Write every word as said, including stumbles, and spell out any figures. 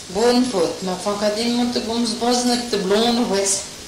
Bun pot, ma fa cadere molto come sbosna te blono questo.